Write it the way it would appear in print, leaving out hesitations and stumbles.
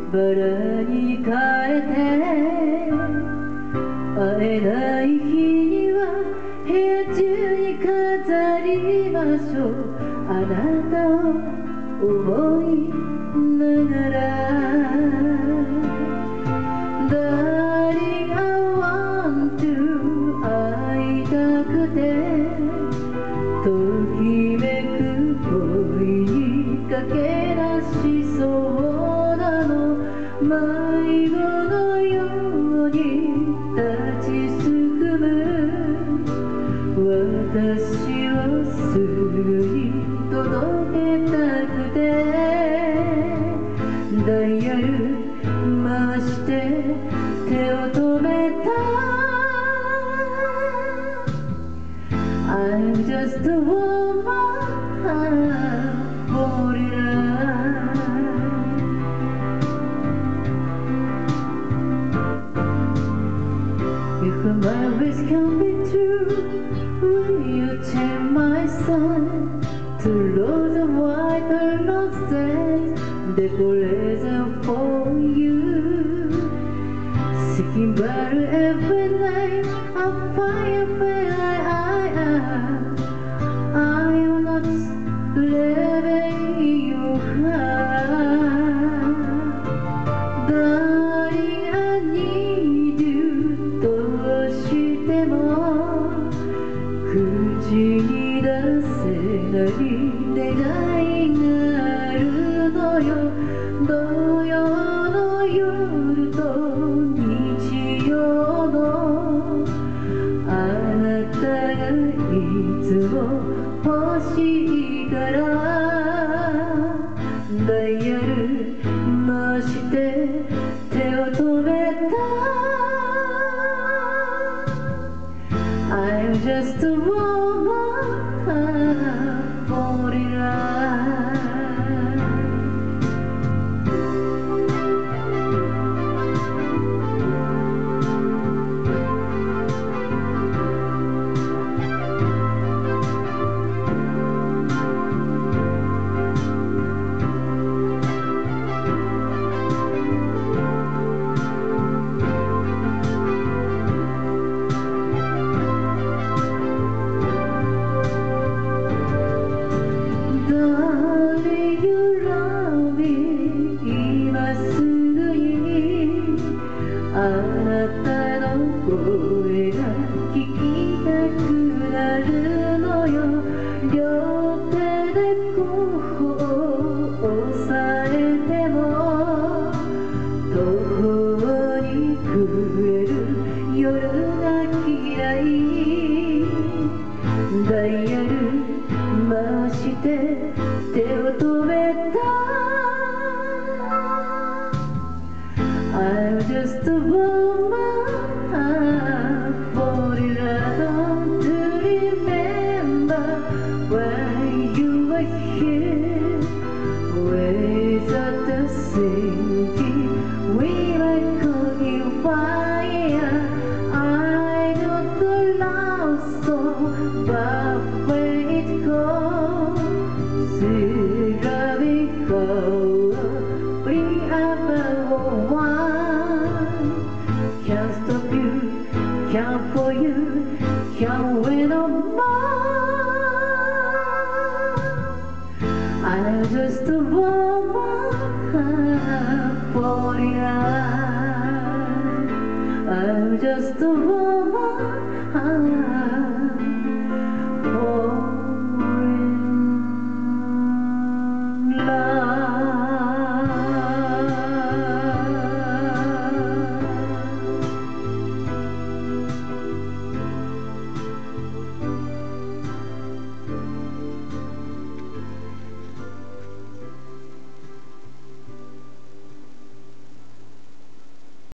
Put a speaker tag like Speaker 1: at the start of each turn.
Speaker 1: バラに変えて会えない日には部屋中に飾りましょう。あなたを思いながら Darling, I want to 会いたくてときめく恋にかけ出しそうなの。迷子のように立ちすくむ私をすぐに届けたくてダイヤル回して手を止めた I'm just a woman for love. If my wish can be true, will you take my son to roll the white roses, decoration for you? Seeking battle every night, I find where I am. I am not living in your heart. Darling, I need you どうしても口に出せない願いがあるのよ。土曜の夜と日曜のあなたがいつも欲しいからダイヤル回して手を止めた I'm just a woman for love. Darling, you love me 今すぐにあなたの声が聞きたくなるのよ。両手で頬を押さえても途方に暮れる夜が嫌いダイヤル回して手を止めた I'm just a woman for love. Don't remember when you were here without the sinking we were cooking fire. I know the love song but when it goes see loving go bring up a one can't stop you can't for you can't wait no more. I'm just a woman for love. I'm just a woman